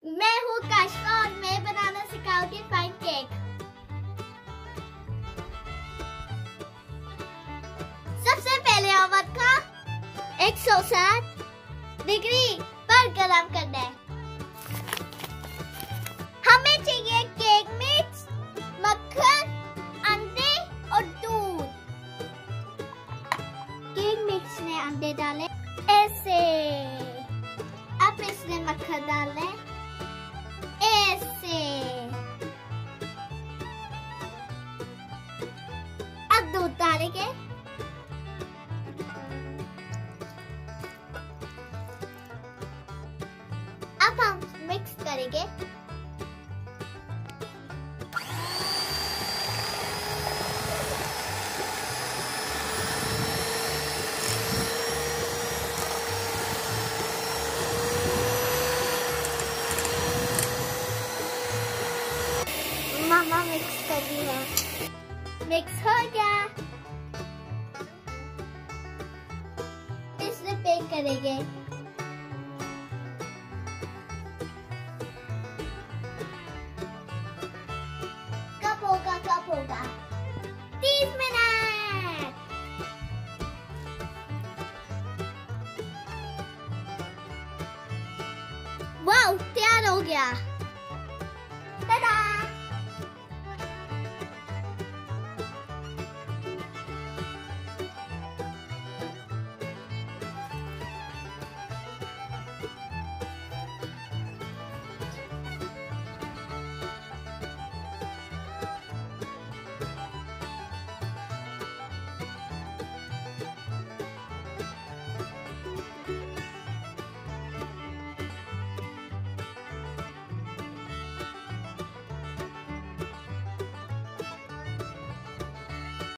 मैं हूँ काशफा और मैं बनाना सिखाऊंगी फाइन केक। सबसे पहले ओवन का 160 डिग्री पर गरम करना है। हमें चाहिए केक मिक्स, मक्खन, अंडे और दूध। केक मिक्स में अंडे डालें ऐसे। अब इसमें मक्खन डालें ऐसे। अब दूध डालेंगे। अब हम मिक्स करेंगे। मामा मिक्स कर दी है। मिक्स हो गया। इसमें बेक करेंगे। कब होगा 30 मिनट। वाह, तैयार हो गया। Ta-da!